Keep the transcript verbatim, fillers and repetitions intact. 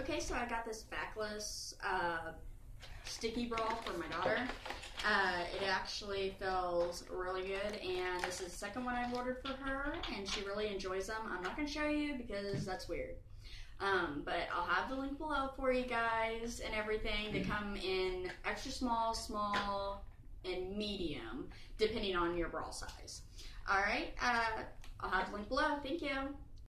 Okay, so I got this backless uh, sticky bra for my daughter. Uh, it actually feels really good, and this is the second one I've ordered for her, and she really enjoys them. I'm not going to show you because that's weird. Um, but I'll have the link below for you guys and everything. They come in extra small, small, and medium, depending on your bra size. Alright, uh, I'll have the link below. Thank you.